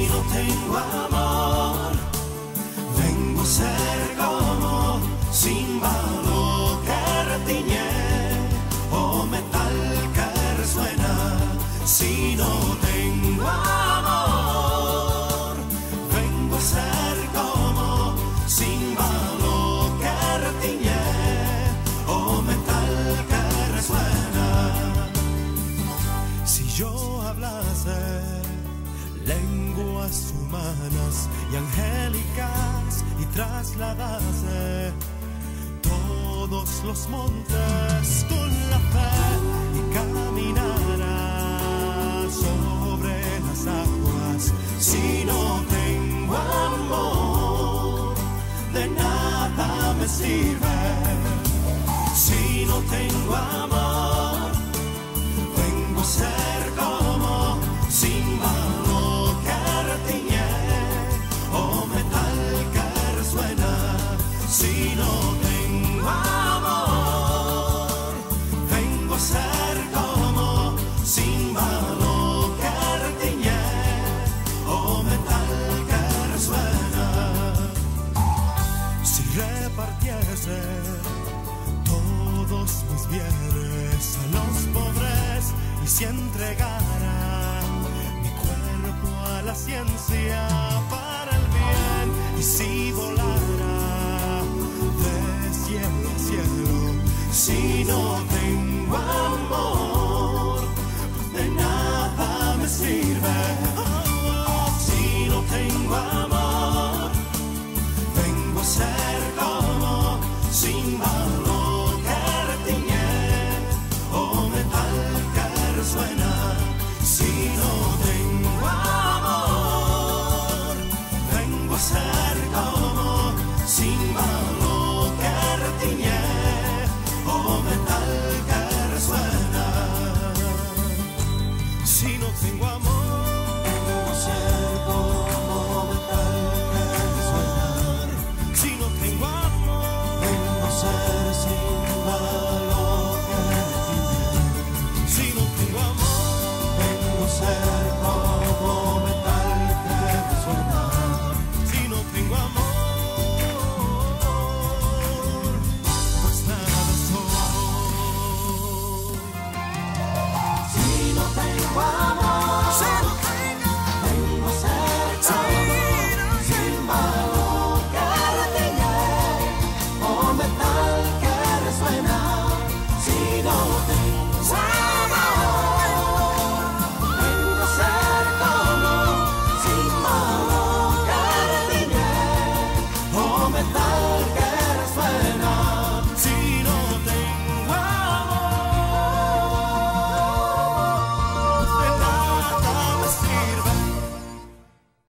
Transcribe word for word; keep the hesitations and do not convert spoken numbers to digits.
no tengo amor, vengo a ser como címbalo que retiñe o metal que resuena. Si no tengo amor, vengo a ser como címbalo que retiñe o metal que resuena. Si yo hablase lenguas humanas y angélicas y trasladase todos los montes con la fe y caminara sobre las aguas, si no tengo amor, de nada me sirve. Si no tengo amor, vengo a ser como címbalo que retiñe o metal que resuena. Si no tengo amor, vengo a ser como címbalo que retiñe o metal que resuena. Si repartiese todos mis bienes a los pobres y si entregara mi cuerpo a la ciencia para el bien, y si volara de cielo a cielo, si no tengo amor, de nada me sirve. Si no tengo amor, vengo a ser como címbalo que retiñe o metal que resuena. Si no tengo amor, vengo a ser como címbalo que retiñe o metal que resuena. Si no tengo amor, vengo a ser como metal que resuena. Si no tengo amor, vengo a ser címbalo que retiñe. Si no tengo amor, vengo a ser como metal que resuena. Si no tengo amor, pues nada soy. Si no tengo amor, vengo a ser como címbalo que retiñe o metal que resuena. Si no tengo amor, vengo a ser como címbalo que retiñe o metal